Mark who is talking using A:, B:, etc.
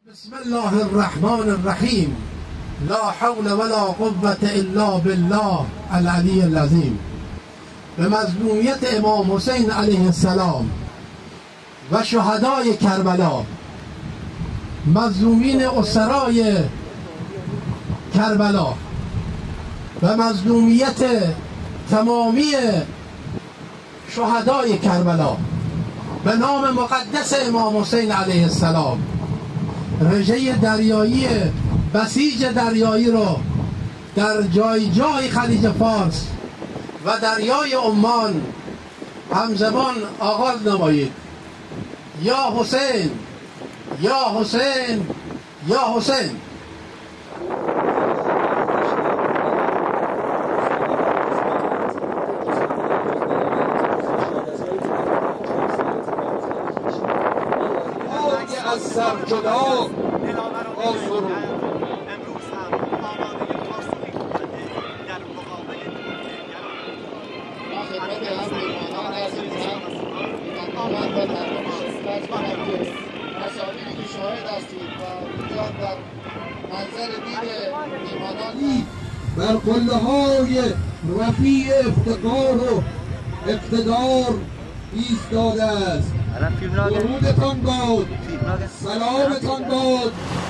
A: بسم الله الرحمن الرحیم. لا حول ولا قوة الا بالله العلی العظیم. به مظلومیت امام حسین علیه السلام و شهدای کربلا، مظلومین اسرای کربلا و مظلومیت تمامی شهدای کربلا، به نام مقدس امام حسین علیه السلام، رژه دریایی بسیج دریایی را در جای جای خلیج فارس و دریای عمان همزمان آغاز نمایید. یا حسین، یا حسین، یا حسین.
B: از سر جدا با سرود
C: امروز هم آماده پاسخی کننده در مقابل
D: ما خدمت هم میهمانان عزیزم آمد و در خدمت کنم که مسائلی که شاهد هستید و اینجا در منظر دید میهمانان
B: بر قله های رفیع افتقار و اقتدار ایستاده است. درودتان باد، سلامتان باد